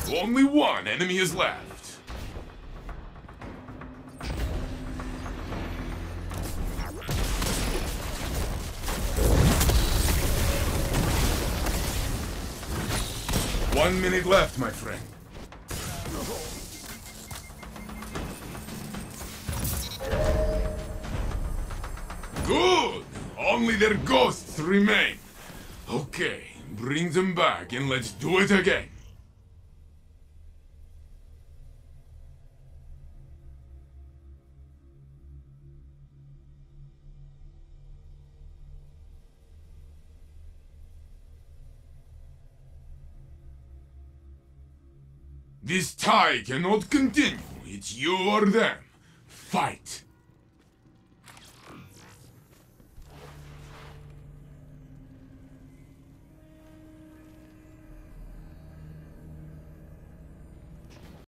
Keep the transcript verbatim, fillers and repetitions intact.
Only one enemy is left. One minute left, my friend. Good! Only their ghosts remain. Okay, bring them back and let's do it again. This tie cannot continue. It's you or them. Fight!